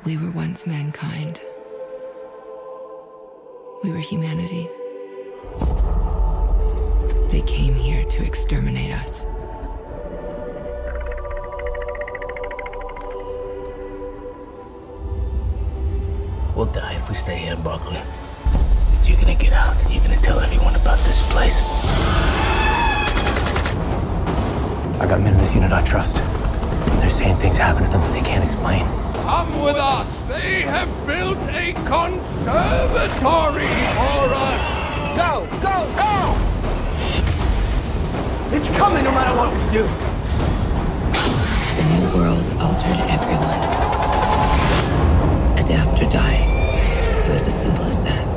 We were once mankind. We were humanity. They came here to exterminate us. We'll die if we stay here, Buckley. You're gonna get out and you're gonna tell everyone about this place. I got men in this unit I trust. They're saying things happen to them that they can't explain. Come with us! They have built a conservatory for us! Go! Go! Go! It's coming no matter what we do! The new world altered everyone. Adapt or die. It was as simple as that.